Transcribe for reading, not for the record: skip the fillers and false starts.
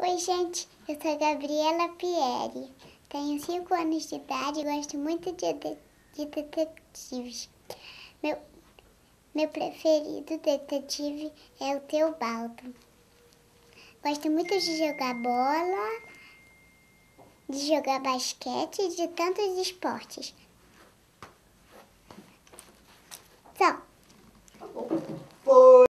Oi, gente, eu sou a Gabriela Pieri, tenho 5 anos de idade e gosto muito de detetives. Meu preferido detetive é o Teobaldo. Gosto muito de jogar bola, de jogar basquete e de tantos esportes. Tchau!